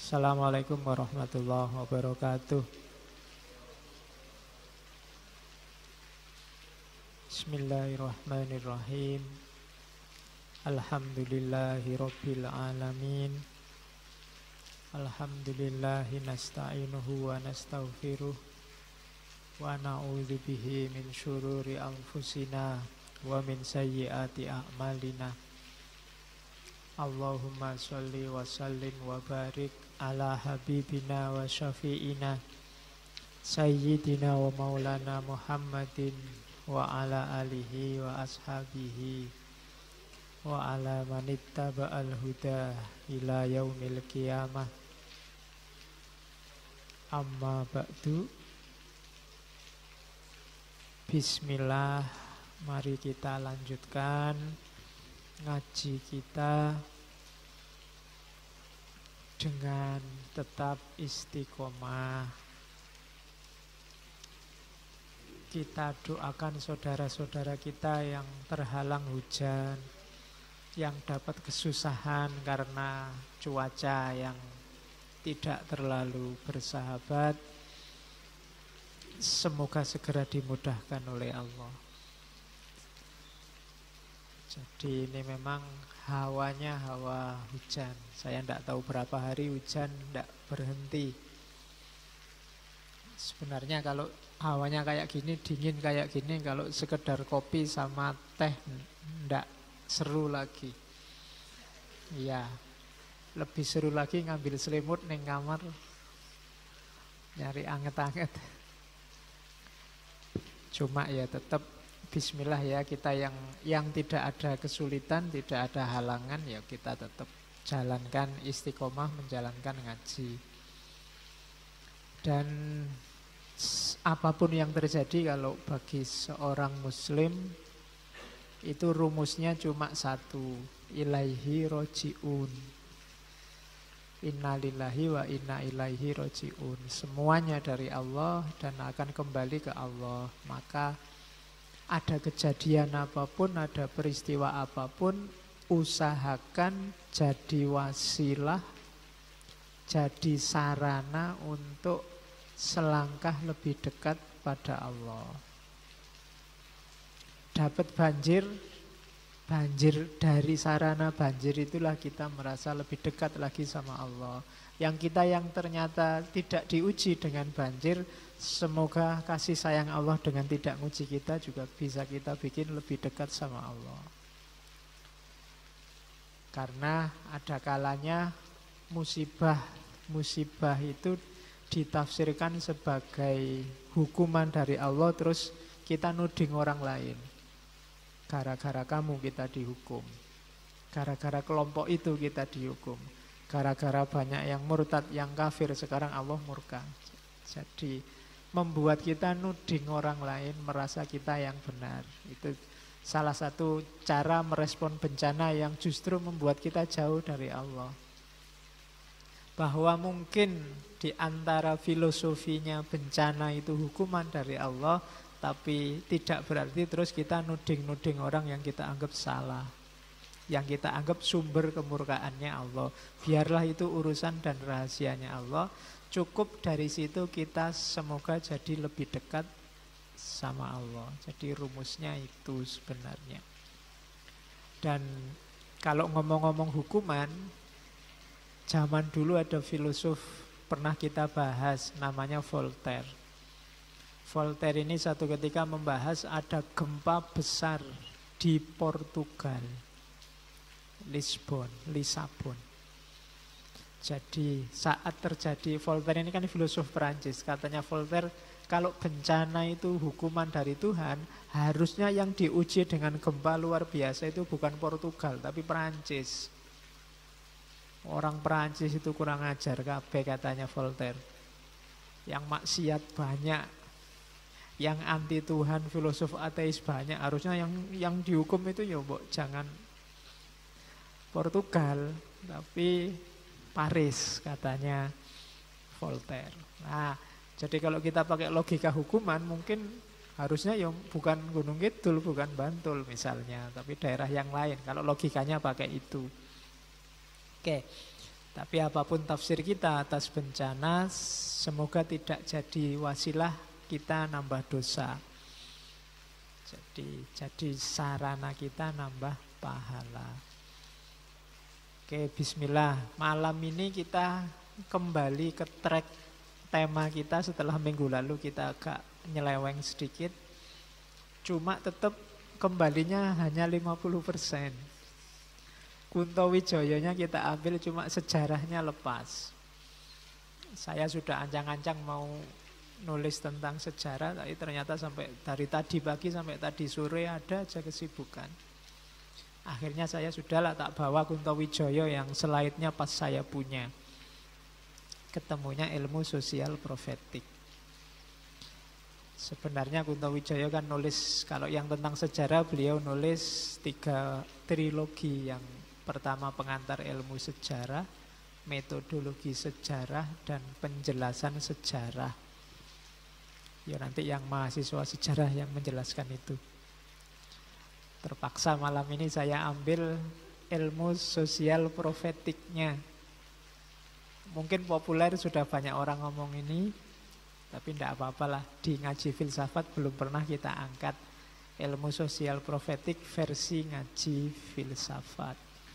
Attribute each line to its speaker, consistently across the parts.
Speaker 1: Assalamualaikum warahmatullahi wabarakatuh. Bismillahirrahmanirrahim. Alhamdulillahi rabbil alamin. Alhamdulillahi nasta'inuhu wa nastaghfiruh wa na'udzu bihi min syururi anfusina wa min sayyiati a'malina. Allahumma sholli wa sallim wa barik ala habibina wa syafi'ina sayyidina wa maulana Muhammadin wa ala alihi wa ashabihi wa ala manittaba'al huda ila yaumil qiyamah. Amma ba'du. Bismillah, mari kita lanjutkan ngaji kita dengan tetap istiqomah. Kita doakan saudara-saudara kita yang terhalang hujan, yang dapat kesusahan karena cuaca yang tidak terlalu bersahabat. Semoga segera dimudahkan oleh Allah. Jadi ini memang hawanya hawa hujan. Saya tidak tahu berapa hari hujan tidak berhenti. Sebenarnya kalau hawanya kayak gini, dingin kayak gini, kalau sekedar kopi sama teh tidak seru lagi. Iya, lebih seru lagi ngambil selimut neng kamar, nyari anget-anget. Cuma ya tetap bismillah ya, kita yang tidak ada kesulitan, tidak ada halangan, ya kita tetap jalankan istiqomah menjalankan ngaji. Dan apapun yang terjadi, kalau bagi seorang muslim itu rumusnya cuma satu, ilaihi roji'un. Innalillahi wa inna ilaihi roji'un. Semuanya dari Allah dan akan kembali ke Allah. Maka ada kejadian apapun, ada peristiwa apapun, usahakan jadi wasilah, jadi sarana untuk selangkah lebih dekat pada Allah. Dapat banjir dari sarana banjir itulah kita merasa lebih dekat lagi sama Allah. Yang kita yang ternyata tidak diuji dengan banjir, semoga kasih sayang Allah dengan tidak nguji kita juga bisa kita bikin lebih dekat sama Allah. Karena ada kalanya musibah itu ditafsirkan sebagai hukuman dari Allah, terus kita nuding orang lain. Gara-gara kamu kita dihukum, gara-gara kelompok itu kita dihukum, gara-gara banyak yang murtad, yang kafir, sekarang Allah murka. Jadi membuat kita nuding orang lain, merasa kita yang benar. Itu salah satu cara merespon bencana yang justru membuat kita jauh dari Allah. Bahwa mungkin di antara filosofinya bencana itu hukuman dari Allah, tapi tidak berarti terus kita nuding-nuding orang yang kita anggap salah, yang kita anggap sumber kemurkaannya Allah. Biarlah itu urusan dan rahasianya Allah. Cukup dari situ kita semoga jadi lebih dekat sama Allah. Jadi rumusnya itu sebenarnya. Dan kalau ngomong-ngomong hukuman, zaman dulu ada filosof pernah kita bahas, namanya Voltaire. Voltaire ini satu ketika membahas ada gempa besar di Portugal, Lisabon. Jadi saat terjadi, Voltaire ini kan filosof Perancis. Katanya Voltaire, kalau bencana itu hukuman dari Tuhan, harusnya yang diuji dengan gempa luar biasa itu bukan Portugal, tapi Perancis. Orang Perancis itu kurang ajar kabeh, katanya Voltaire. Yang maksiat banyak, yang anti Tuhan, filosof ateis banyak. Harusnya yang dihukum itu ya jangan Portugal, tapi Paris, katanya Voltaire. Nah, jadi kalau kita pakai logika hukuman, mungkin harusnya ya bukan Gunung Kidul, bukan Bantul misalnya, tapi daerah yang lain. Kalau logikanya pakai itu. Oke. Tapi apapun tafsir kita atas bencana, semoga tidak jadi wasilah kita nambah dosa. Jadi sarana kita nambah pahala. Oke, bismillah. Malam ini kita kembali ke track tema kita setelah minggu lalu kita agak nyeleweng sedikit. Cuma tetap kembalinya hanya 50%. Kunto Wijoyonya kita ambil, cuma sejarahnya lepas. Saya sudah ancang-ancang mau nulis tentang sejarah, tapi ternyata sampai dari tadi pagi sampai tadi sore ada aja kesibukan. Akhirnya saya sudahlah tak bawa Kunto Wijoyo yang slide-nya pas saya punya. Ketemunya ilmu sosial profetik. Sebenarnya Kunto Wijoyo kan nulis, kalau yang tentang sejarah beliau nulis 3 trilogi. Yang pertama pengantar ilmu sejarah, metodologi sejarah, dan penjelasan sejarah. Ya nanti yang mahasiswa sejarah yang menjelaskan itu. Terpaksa malam ini saya ambil ilmu sosial profetiknya. Mungkin populer, sudah banyak orang ngomong ini, tapi tidak apa-apalah. Di ngaji filsafat belum pernah kita angkat ilmu sosial profetik versi ngaji filsafat.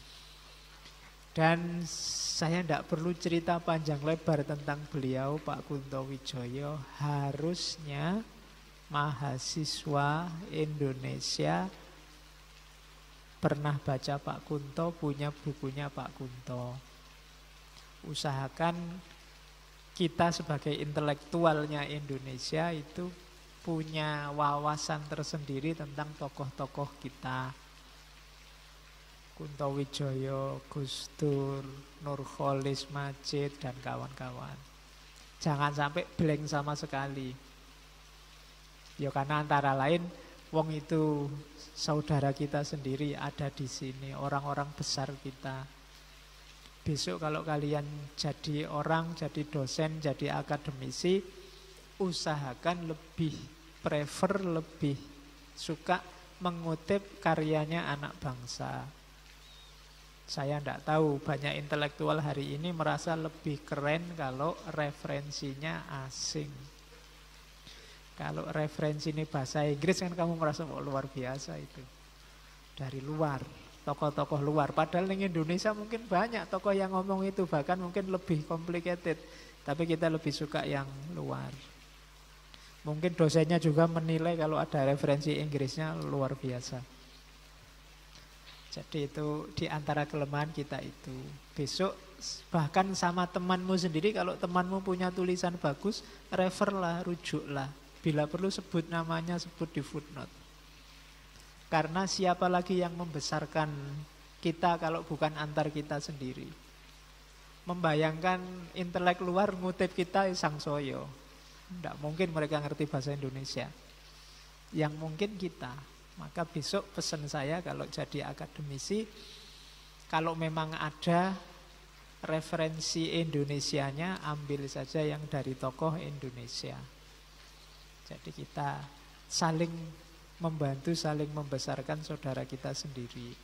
Speaker 1: Dan saya tidak perlu cerita panjang lebar tentang beliau, Pak Kunto Wijoyo. Harusnya mahasiswa Indonesia pernah baca Pak Kunto, punya bukunya Pak Kunto. Usahakan kita sebagai intelektualnya Indonesia itu punya wawasan tersendiri tentang tokoh-tokoh kita. Kunto Wijoyo, Gus Dur, Nurcholish Madjid, dan kawan-kawan. Jangan sampai blank sama sekali. Ya karena antara lain wong itu saudara kita sendiri ada di sini, orang-orang besar kita. Besok kalau kalian jadi orang, jadi dosen, jadi akademisi, usahakan lebih lebih suka mengutip karyanya anak bangsa. Saya tidak tahu, banyak intelektual hari ini merasa lebih keren kalau referensinya asing. Kalau referensi ini bahasa Inggris kan kamu merasa luar biasa itu. Dari luar, tokoh-tokoh luar. Padahal di Indonesia mungkin banyak tokoh yang ngomong itu, bahkan mungkin lebih complicated. Tapi kita lebih suka yang luar. Mungkin dosennya juga menilai kalau ada referensi Inggrisnya luar biasa. Jadi itu di antara kelemahan kita itu. Besok bahkan sama temanmu sendiri, kalau temanmu punya tulisan bagus, referlah, rujuklah. Bila perlu sebut namanya, sebut di footnote. Karena siapa lagi yang membesarkan kita kalau bukan antar kita sendiri. Membayangkan intelek luar ngutip kita sang soyo. Tidak mungkin mereka ngerti bahasa Indonesia. Yang mungkin kita. Maka besok pesan saya kalau jadi akademisi, kalau memang ada referensi Indonesianya, ambil saja yang dari tokoh Indonesia. Jadi kita saling membantu, saling membesarkan saudara kita sendiri.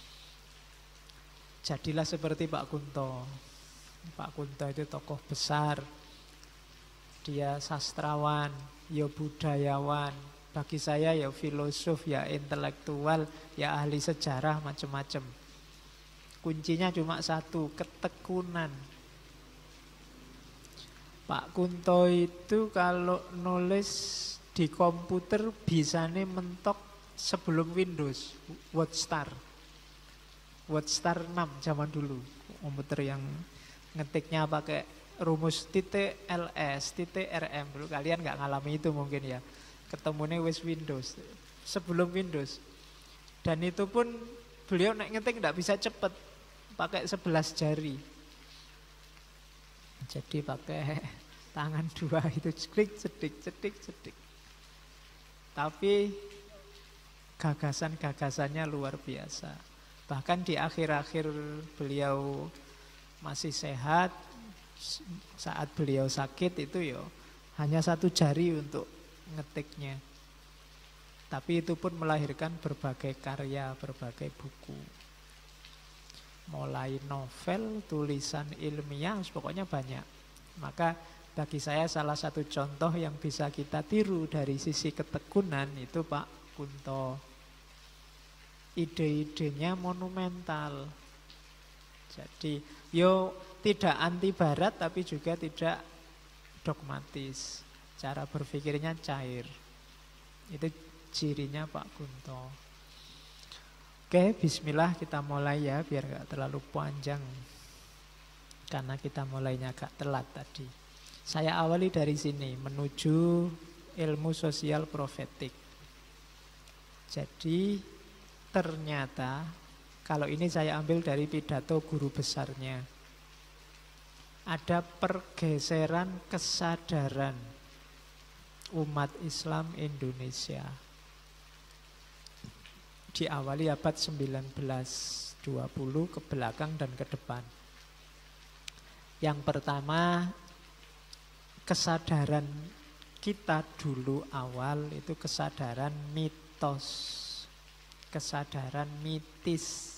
Speaker 1: Jadilah seperti Pak Kunto. Pak Kunto itu tokoh besar. Dia sastrawan, ya budayawan. Bagi saya ya filosof, ya intelektual, ya ahli sejarah, macam-macam. Kuncinya cuma satu, ketekunan. Pak Kunto itu kalau nulis di komputer bisanya mentok sebelum Windows, WordStar 6 zaman dulu. Komputer yang ngetiknya pakai rumus .ls, .rm. Dulu kalian nggak ngalami itu mungkin ya. Ketemunya wis Windows, sebelum Windows. Dan itu pun beliau naik ngetik tidak bisa cepat, pakai 11 jari. Jadi pakai tangan 2 itu klik cedik. Tapi gagasan-gagasannya luar biasa. Bahkan di akhir-akhir beliau masih sehat, saat beliau sakit itu ya hanya 1 jari untuk ngetiknya. Tapi itu pun melahirkan berbagai karya, berbagai buku. mulai novel, tulisan ilmiah, pokoknya banyak. Maka bagi saya salah satu contoh yang bisa kita tiru dari sisi ketekunan itu Pak Kunto. Ide-idenya monumental. Jadi yo tidak anti barat tapi juga tidak dogmatis. Cara berpikirnya cair. Itu cirinya Pak Kunto. Oke, bismillah kita mulai ya, biar gak terlalu panjang. Karena kita mulainya agak telat tadi. Saya awali dari sini, menuju ilmu sosial profetik. Jadi ternyata, kalau ini saya ambil dari pidato guru besarnya, ada pergeseran kesadaran umat Islam Indonesia. Diawali abad 1920 ke belakang dan ke depan. Yang pertama, kesadaran kita dulu awal itu kesadaran mitos, kesadaran mitis.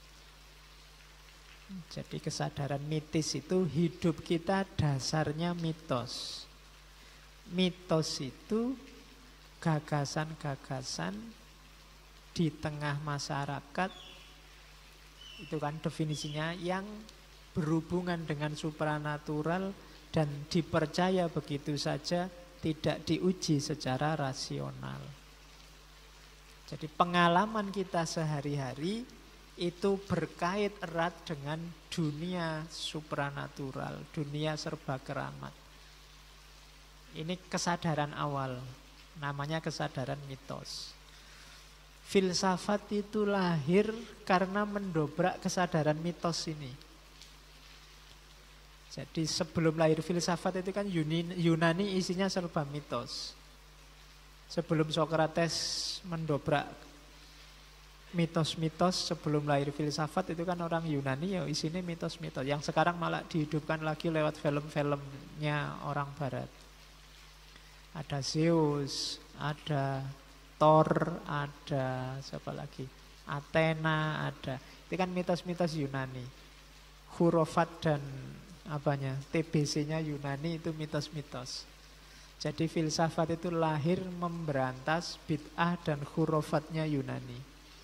Speaker 1: Jadi kesadaran mitis itu hidup kita dasarnya mitos. Mitos itu gagasan-gagasan di tengah masyarakat, itu kan definisinya, yang berhubungan dengan supranatural dan dipercaya begitu saja, tidak diuji secara rasional. Jadi pengalaman kita sehari-hari itu berkait erat dengan dunia supranatural, dunia serba keramat. Ini kesadaran awal, namanya kesadaran mitos. Filsafat itu lahir karena mendobrak kesadaran mitos ini. Jadi sebelum lahir filsafat itu kan Yunani isinya serba mitos. Sebelum Sokrates mendobrak mitos-mitos, sebelum lahir filsafat itu kan orang Yunani ya isinya mitos-mitos. Yang sekarang malah dihidupkan lagi lewat film-filmnya orang Barat. Ada Zeus, ada Thor, ada siapa lagi? Athena ada. Itu kan mitos-mitos Yunani. Khurafat dan TBC-nya Yunani itu mitos-mitos. Jadi filsafat itu lahir memberantas bid'ah dan khurafatnya Yunani.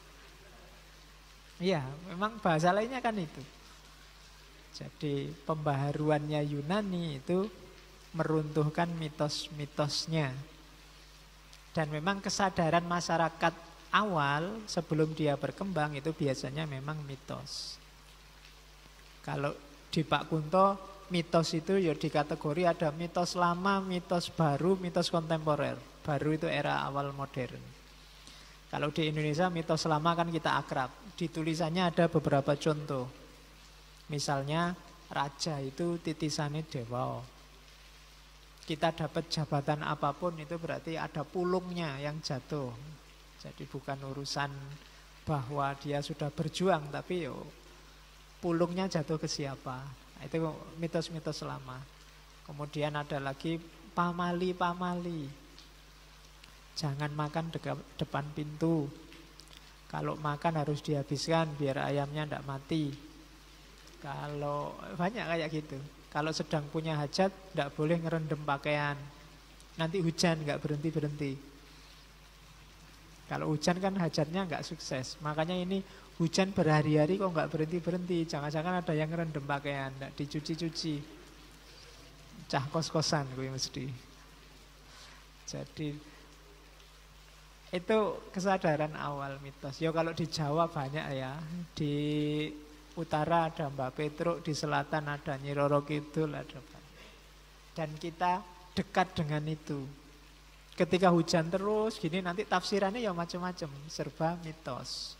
Speaker 1: Iya, memang bahasa lainnya kan itu. Jadi pembaharuannya Yunani itu meruntuhkan mitos-mitosnya. Dan memang kesadaran masyarakat awal sebelum dia berkembang itu biasanya memang mitos. Kalau di Pak Kunto, mitos itu ya di kategori ada mitos lama, mitos baru, mitos kontemporer. Baru itu era awal modern. Kalau di Indonesia mitos lama kan kita akrab. Di tulisannya ada beberapa contoh. Misalnya raja itu titisannya dewa. Kita dapat jabatan apapun itu berarti ada pulungnya yang jatuh. Jadi bukan urusan bahwa dia sudah berjuang, tapi pulungnya jatuh ke siapa. Itu mitos-mitos lama. Kemudian ada lagi pamali-pamali. Jangan makan depan pintu. Kalau makan harus dihabiskan biar ayamnya tidak mati. Kalau banyak kayak gitu. Kalau sedang punya hajat, tidak boleh ngerendam pakaian. Nanti hujan, nggak berhenti-berhenti. Kalau hujan kan hajatnya nggak sukses. Makanya ini hujan berhari-hari kok nggak berhenti-berhenti. Jangan-jangan ada yang ngerendam pakaian, nggak dicuci-cuci. Cah kos-kosan gue mesti. Jadi itu kesadaran awal mitos. Ya kalau di Jawa banyak ya. Di utara ada Mbak Petruk, di selatan ada Nyi Roro Kidul, ada banyak. Dan kita dekat dengan itu. Ketika hujan terus gini nanti tafsirannya ya macam-macam, serba mitos.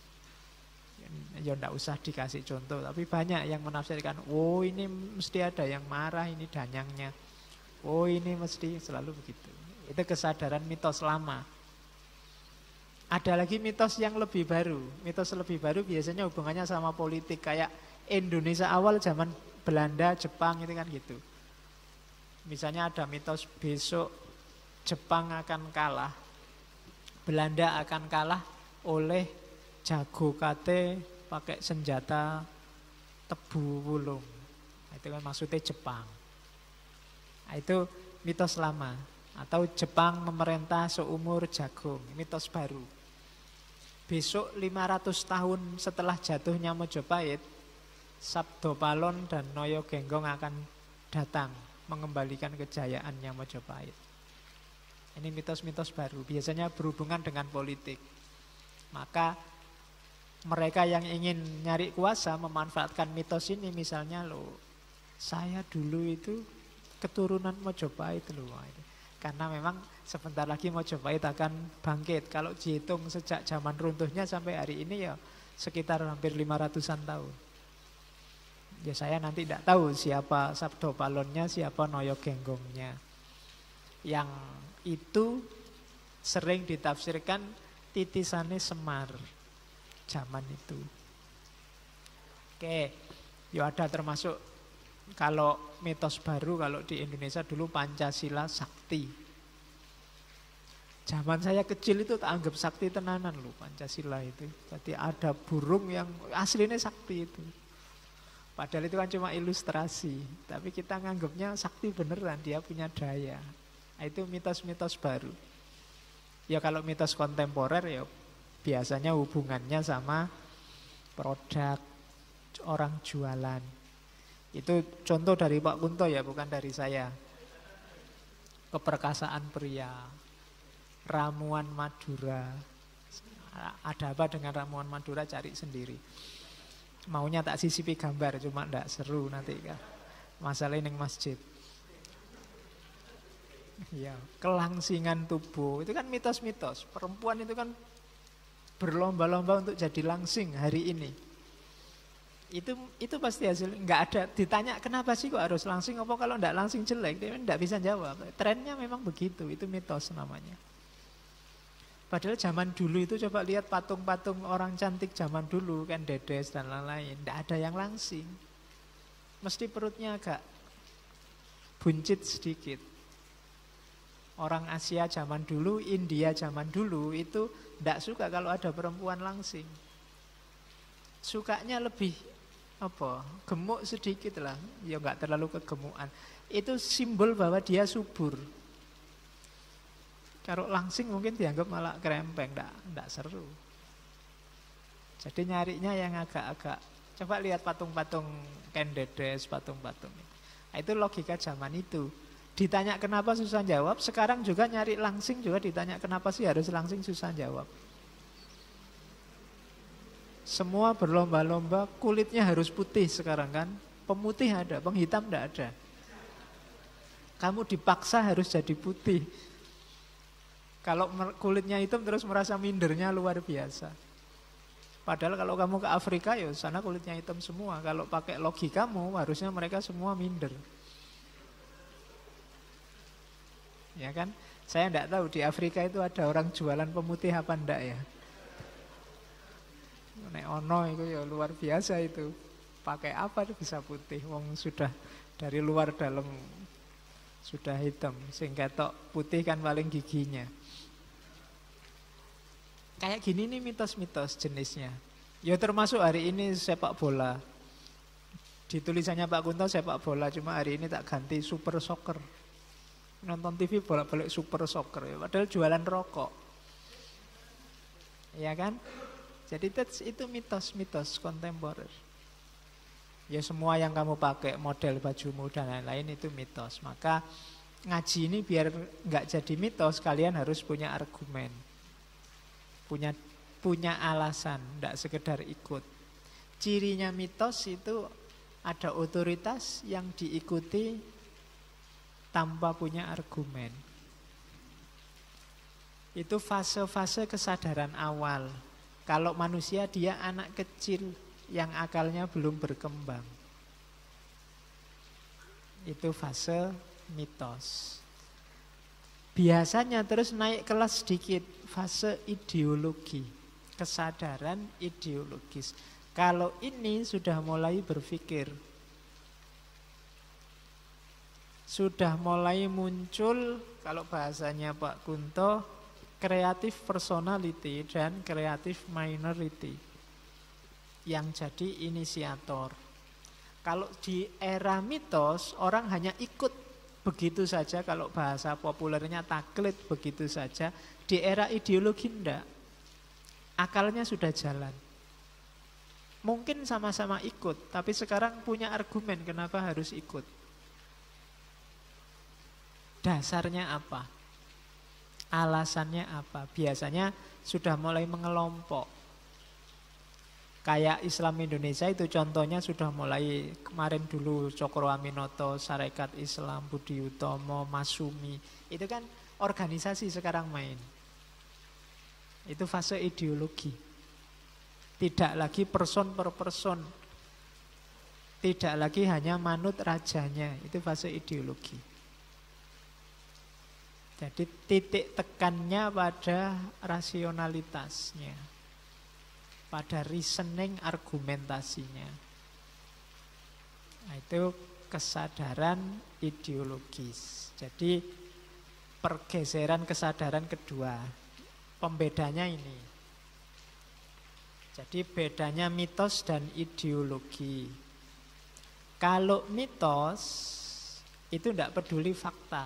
Speaker 1: Ya enggak usah dikasih contoh, tapi banyak yang menafsirkan, oh ini mesti ada yang marah, ini danyangnya. Oh ini mesti selalu begitu. Itu kesadaran mitos lama. Ada lagi mitos yang lebih baru. Mitos lebih baru biasanya hubungannya sama politik. Kayak Indonesia awal zaman Belanda, Jepang itu kan gitu. Misalnya ada mitos besok Jepang akan kalah, Belanda akan kalah oleh jago kate pakai senjata tebu wulung. Itu kan maksudnya Jepang. Nah, itu mitos lama. Atau Jepang memerintah seumur jagung, mitos baru. Besok 500 tahun setelah jatuhnya Mojopahit, Sabdopalon dan Noyo Genggong akan datang mengembalikan kejayaannya Mojopahit. Ini mitos-mitos baru, biasanya berhubungan dengan politik. Maka mereka yang ingin nyari kuasa memanfaatkan mitos ini, misalnya saya dulu itu keturunan Mojopahit loh. Karena memang sebentar lagi Mojopahit akan bangkit. Kalau dihitung sejak zaman runtuhnya sampai hari ini ya sekitar hampir 500-an tahun. Ya saya nanti tidak tahu siapa Sabdopalonnya, siapa Noyo Genggongnya. Yang itu sering ditafsirkan titisane Semar zaman itu. Oke, ya ada termasuk kalau mitos baru kalau di Indonesia dulu Pancasila sakti. Zaman saya kecil itu tak anggap sakti tenanan loh Pancasila itu. Jadi ada burung yang aslinya sakti itu. Padahal itu kan cuma ilustrasi. Tapi kita nganggapnya sakti beneran, dia punya daya. Nah, itu mitos-mitos baru. Ya kalau mitos kontemporer ya biasanya hubungannya sama produk, orang jualan. Itu contoh dari Pak Kunto ya, bukan dari saya. Keperkasaan pria, ramuan Madura. Ada apa dengan ramuan Madura, cari sendiri. Maunya tak sisipi gambar, cuma enggak seru nanti kan. Masalahnya ning masjid. Ya, kelangsingan tubuh, itu kan mitos-mitos. Perempuan itu kan berlomba-lomba untuk jadi langsing hari ini. Itu pasti hasil, nggak ada ditanya kenapa sih kok harus langsing, apa kalau nggak langsing jelek, dia nggak bisa jawab. Trennya memang begitu, itu mitos namanya. Padahal zaman dulu itu coba lihat patung-patung orang cantik zaman dulu kan, Dedes dan lain-lain, nggak ada yang langsing, mesti perutnya agak buncit sedikit. Orang Asia zaman dulu, India zaman dulu itu nggak suka kalau ada perempuan langsing, sukanya lebih gemuk sedikit lah, ya nggak terlalu kegemukan. Itu simbol bahwa dia subur. Kalau langsing mungkin dianggap malah krempeng, nggak seru. Jadi nyarinya yang agak-agak, coba lihat patung-patung Ken Dedes, patung-patung. Nah, itu logika zaman itu. Ditanya kenapa susah jawab, sekarang juga nyari langsing juga ditanya kenapa sih harus langsing, susah jawab. Semua berlomba-lomba kulitnya harus putih sekarang kan. Pemutih ada, penghitam tidak ada. Kamu dipaksa harus jadi putih. Kalau kulitnya hitam terus merasa mindernya luar biasa. Padahal kalau kamu ke Afrika ya sana kulitnya hitam semua. Kalau pakai logikamu harusnya mereka semua minder. Ya kan? Saya tidak tahu di Afrika itu ada orang jualan pemutih apa enggak ya. Nek ono itu ya luar biasa itu. Pakai apa itu bisa putih? Wong sudah dari luar dalam sudah hitam. Sing ketok putih kan paling giginya. Kayak gini nih mitos-mitos jenisnya. Ya termasuk hari ini sepak bola. Di tulisannya Pak Kunto sepak bola, cuma hari ini tak ganti super soccer. Nonton TV bolak-balik super soccer ya, padahal jualan rokok. Ya kan? Jadi itu mitos-mitos kontemporer. Ya semua yang kamu pakai, model bajumu dan lain-lain itu mitos. Maka ngaji ini biar nggak jadi mitos, kalian harus punya argumen, punya alasan, nggak sekedar ikut. Cirinya mitos itu ada otoritas yang diikuti tanpa punya argumen. Itu fase-fase kesadaran awal. Kalau manusia dia anak kecil yang akalnya belum berkembang. Itu fase mitos. Biasanya terus naik kelas sedikit, fase ideologi, kesadaran ideologis. Kalau ini sudah mulai berpikir, sudah mulai muncul, kalau bahasanya Pak Kunto, kreatif personality dan kreatif minority. yang jadi inisiator. Kalau di era mitos, orang hanya ikut begitu saja, kalau bahasa populernya taklid begitu saja. Di era ideologi enggak. Akalnya sudah jalan. Mungkin sama-sama ikut, tapi sekarang punya argumen kenapa harus ikut. Dasarnya apa? Alasannya apa? Biasanya sudah mulai mengelompok. Kayak Islam Indonesia itu contohnya sudah mulai kemarin dulu Cokro Aminoto, Sarekat Islam, Budi Utomo, Masumi. Itu kan organisasi sekarang main. Itu fase ideologi. Tidak lagi person per person. Tidak lagi hanya manut rajanya. Itu fase ideologi. Jadi titik tekannya pada rasionalitasnya, pada reasoning argumentasinya. Nah, itu kesadaran ideologis. Jadi pergeseran kesadaran kedua. Pembedanya ini. Jadi bedanya mitos dan ideologi. Kalau mitos itu tidak peduli fakta.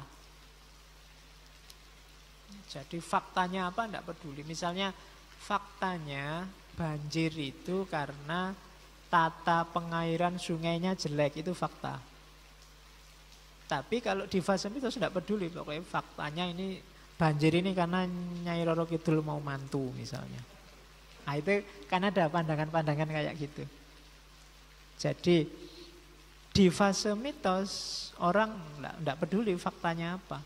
Speaker 1: Jadi faktanya apa tidak peduli. Misalnya faktanya banjir itu karena tata pengairan sungainya jelek, itu fakta. Tapi kalau di fase mitos tidak peduli, pokoknya faktanya ini banjir ini karena Nyai Roro Kidul mau mantu misalnya. Nah itu kan ada pandangan-pandangan kayak gitu. Jadi di fase mitos orang tidak peduli faktanya apa.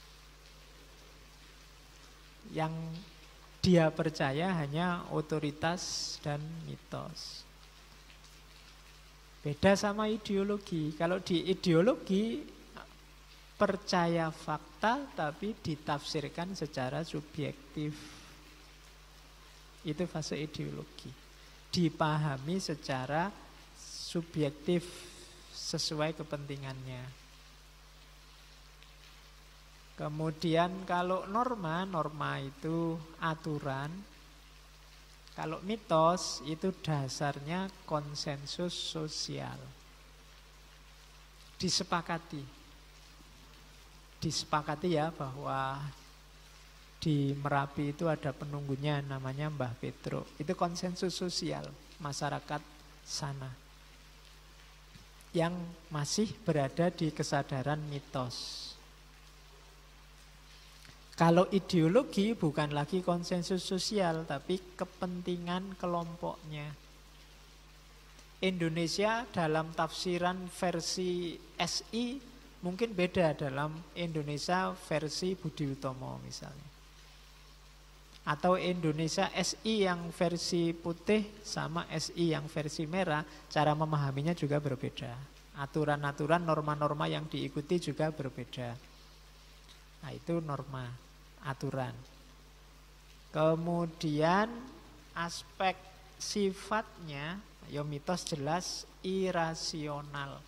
Speaker 1: Yang dia percaya hanya otoritas dan mitos. Beda sama ideologi. Kalau di ideologi percaya fakta tapi ditafsirkan secara subjektif. Itu fase ideologi. Dipahami secara subjektif sesuai kepentingannya. Kemudian kalau norma itu aturan. Kalau mitos itu dasarnya konsensus sosial. Disepakati. Disepakati ya bahwa di Merapi itu ada penunggunya namanya Mbah Petro. Itu konsensus sosial masyarakat sana. Yang masih berada di kesadaran mitos. Kalau ideologi bukan lagi konsensus sosial, tapi kepentingan kelompoknya. Indonesia dalam tafsiran versi SI mungkin beda dalam Indonesia versi Budi Utomo misalnya. Atau Indonesia SI yang versi putih sama SI yang versi merah, cara memahaminya juga berbeda. Aturan-aturan, norma-norma yang diikuti juga berbeda. Nah itu norma, aturan. Kemudian aspek sifatnya, ya mitos jelas irasional.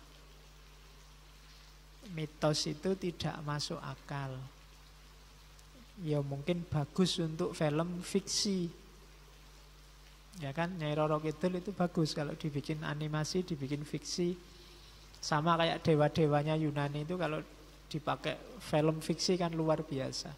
Speaker 1: Mitos itu tidak masuk akal. Ya mungkin bagus untuk film fiksi. Ya kan, Nyai Roro Kidul itu bagus kalau dibikin animasi, dibikin fiksi. Sama kayak dewa-dewanya Yunani itu kalau dipakai film fiksi kan luar biasa.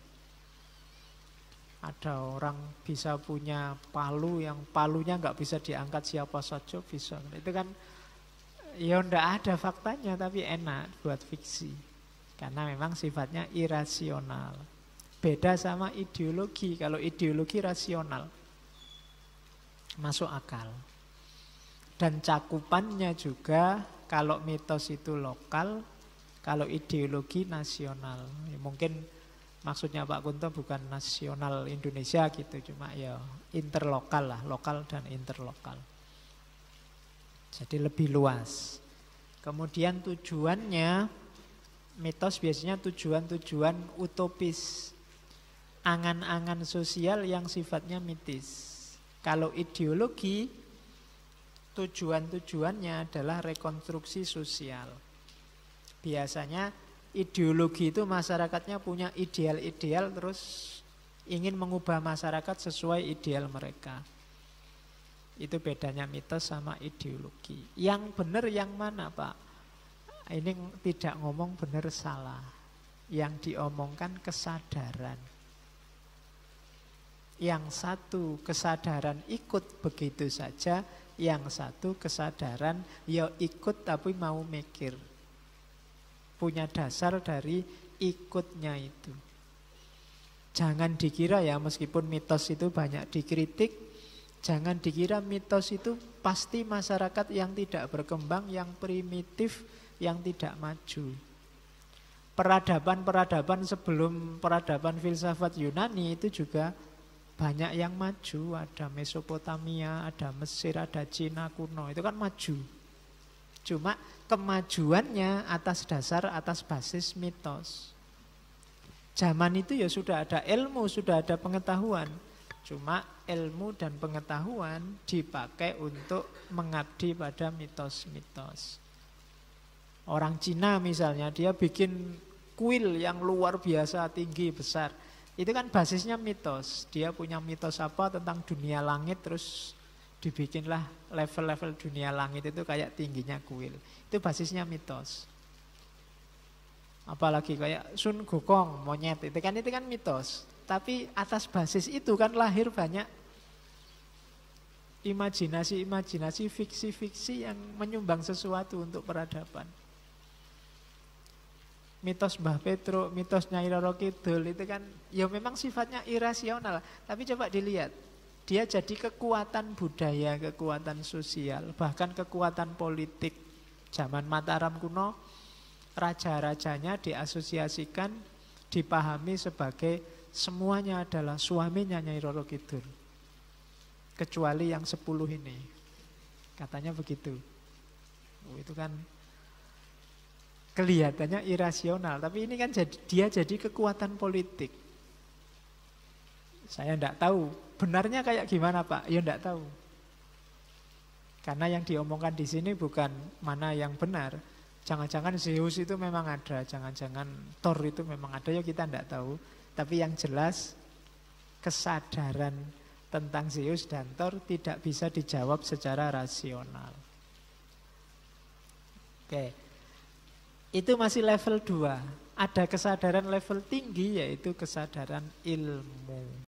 Speaker 1: Ada orang bisa punya palu yang palunya nggak bisa diangkat siapa saja bisa. Itu kan ya ndak ada faktanya tapi enak buat fiksi. Karena memang sifatnya irasional. Beda sama ideologi. Kalau ideologi rasional, masuk akal. Dan cakupannya juga kalau mitos itu lokal, kalau ideologi nasional. Ya, mungkin maksudnya Pak Kunto bukan nasional Indonesia gitu, cuma ya interlokal lah, lokal dan interlokal. Jadi lebih luas. Kemudian tujuannya, mitos biasanya tujuan-tujuan utopis. Angan-angan sosial yang sifatnya mitis. Kalau ideologi, tujuan-tujuannya adalah rekonstruksi sosial. Biasanya ideologi itu masyarakatnya punya ideal-ideal terus ingin mengubah masyarakat sesuai ideal mereka. Itu bedanya mitos sama ideologi. Yang benar yang mana, Pak? Ini tidak ngomong benar salah. Yang diomongkan kesadaran. Yang satu kesadaran ikut begitu saja, yang satu kesadaran ya ikut tapi mau mikir. Punya dasar dari ikutnya itu. Jangan dikira ya, meskipun mitos itu banyak dikritik, jangan dikira mitos itu pasti masyarakat yang tidak berkembang, yang primitif, yang tidak maju. Peradaban-peradaban sebelum peradaban filsafat Yunani itu juga banyak yang maju. Ada Mesopotamia, ada Mesir, ada Cina kuno. Itu kan maju. Cuma kemajuannya atas dasar, atas basis mitos. Zaman itu ya sudah ada ilmu, sudah ada pengetahuan. Cuma ilmu dan pengetahuan dipakai untuk mengabdi pada mitos-mitos. Orang Cina misalnya, dia bikin kuil yang luar biasa, tinggi, besar. Itu kan basisnya mitos. Dia punya mitos apa tentang dunia langit, terus dibikinlah level-level dunia langit itu kayak tingginya kuil. Itu basisnya mitos. Apalagi kayak Sun Gokong, monyet, itu kan mitos. Tapi atas basis itu kan lahir banyak imajinasi-imajinasi, fiksi-fiksi yang menyumbang sesuatu untuk peradaban. Mitos Mbah Petruk, mitos Nyai Roro Kidul itu kan ya memang sifatnya irasional. Tapi coba dilihat, dia jadi kekuatan budaya, kekuatan sosial, bahkan kekuatan politik. Zaman Mataram kuno, raja-rajanya diasosiasikan, dipahami sebagai semuanya adalah suaminya Nyai Roro Kidul. Kecuali yang 10 ini. Katanya begitu. Itu kan kelihatannya irasional, tapi ini kan dia jadi kekuatan politik. Saya tidak tahu benarnya kayak gimana, Pak. Ya tidak tahu. Karena yang diomongkan di sini bukan mana yang benar. Jangan-jangan Zeus itu memang ada, jangan-jangan Thor itu memang ada, ya kita tidak tahu. Tapi yang jelas kesadaran tentang Zeus dan Thor tidak bisa dijawab secara rasional. Oke. Itu masih level 2. Ada kesadaran level tinggi, yaitu kesadaran ilmu.